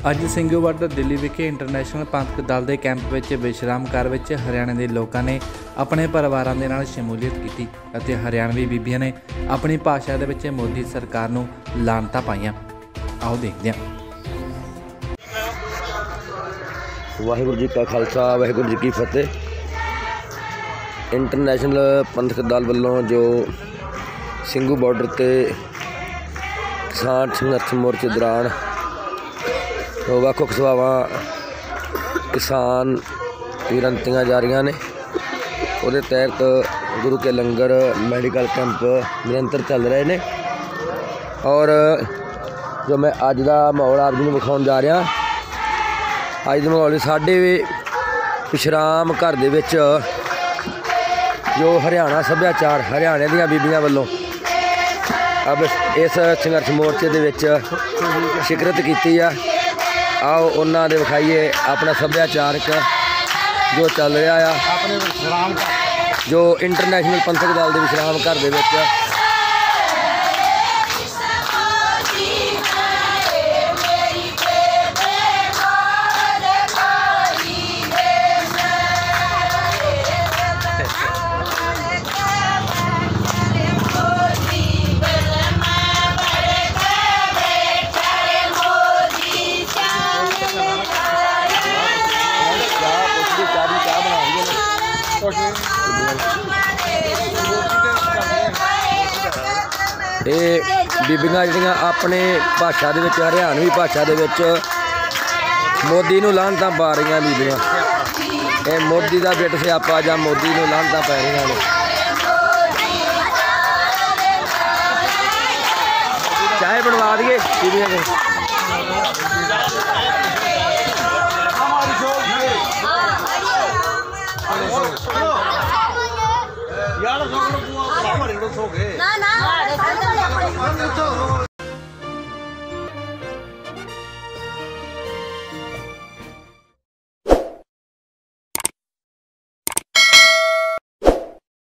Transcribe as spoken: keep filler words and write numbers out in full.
ਅੱਜ ਸਿੰਘੂ ਬਾਰਡਰ ਦਿੱਲੀ ਵਿਖੇ ਇੰਟਰਨੈਸ਼ਨਲ ਪੰਥਕ ਦਲ ਦੇ ਕੈਂਪ ਵਿੱਚ ਵਿਸ਼ਰਾਮ ਘਰ ਵਿੱਚ ਹਰਿਆਣੇ ਦੇ ਲੋਕਾਂ ਨੇ ਆਪਣੇ ਪਰਿਵਾਰਾਂ ਦੇ ਨਾਲ ਸ਼ਮੂਲੀਅਤ ਕੀਤੀ ਅਤੇ ਹਰਿਆਣਵੀ ਬੀਬੀਆਂ ਨੇ ਆਪਣੀ ਭਾਸ਼ਾ ਦੇ ਵਿੱਚ ਮੋਦੀ ਸਰਕਾਰ ਨੂੰ ਲਾਹਨਤਾਂ ਪਾਈਆਂ। ਆਓ ਦੇਖਦੇ ਹਾਂ। ਵਾਹਿਗੁਰੂ ਜੀ ਕਾ ਖਾਲਸਾ ਵਾਹਿਗੁਰੂ ਜੀ ਕੀ ਫਤਿਹ। ਇੰਟਰਨੈਸ਼ਨਲ ਪੰਥਕ ਦਲ ਵੱਲੋਂ ਜੋ ਸਿੰਘੂ ਬਾਰਡਰ ਤੇ ਕਿਸਾਨ ਸੰਘਰਸ਼ ਮੋਰਚੇ ਦੌਰਾਨ ਵੱਖ ਵੱਖ ਸਭਾਵਾਂ किसान ਦੀਆਂ जा रही ने, ਉਹਦੇ तहत गुरु के लंगर मैडिकल कैंप निरंतर चल रहे हैं। और जो मैं अज का माहौल आप जी विखाउण जा रहा, अज का माहौल साढ़े विश्राम घर दे विच जो हरियाणा सभ्याचार हरियाणे ਦੀਆਂ बीबियां ਵੱਲੋਂ अब इस संघर्ष मोर्चे दे विच शिखरत की आ। आओ उन्होंने दे विखाईए अपना सभ्याचारक जो चल रहा है, जो इंटरनैशनल पंथक दल के विश्राम घर दे विच ये बीबियां जिहड़ियां अपने भाषा दे विच हरियाणवी भाषा दे विच मोदी नूं लाहनतां पा रही बीबियां। ये मोदी का बिट सियापा जां मोदी नूं लाहनतां पै रही ने। चाय बनवा दिए बीबियां को। यार ना ना